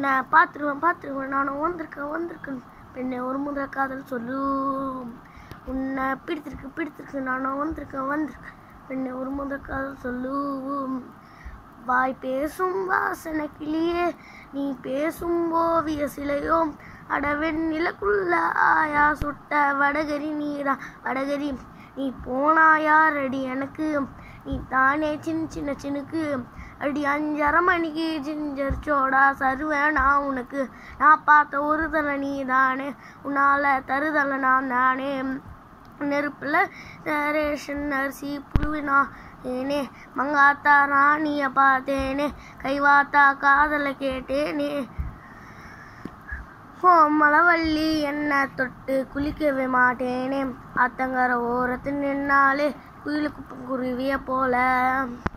உன்னை பார்த்துருவேன் நானும் வந்திருக்கேன் பெண்ணே ஒரு முதல் காதல் சொல்லு. உன்னை பிடித்திருக்கு நானும் வந்திருக்கேன் பெண்ணே ஒரு முதல் காதல் சொல்லு. வாய் பேசும் வாசனை கிளியே நீ பேசும் ஓவிய சிலையோ அடவெண் நிலக்குள்ள ஆயா சுட்ட வடகரி நீரா வடகரி நீ போனாயார் அடி எனக்கு நீ தானே சின்ன சின்னுக்கு அடி 5:30 மணிக்கு ஜிஞ்சர் சோடா சருவேன் நான் உனக்கு நான் பார்த்த ஒரு தலை நீ தானே உன்னால் தருதலை நான் தானே நெருப்பில் ரேஷன் அரிசி புழுவினா ஏனே மங்காத்தா ராணியை பார்த்தேனே கைவாத்தா காதலை கேட்டேனே மலவள்ளி என்ன தொட்டு குளிக்கவே மாட்டேனே ஆத்தங்கர ஓரத்தில் நின்னாலே குயிலுக்கு குருவிய போல.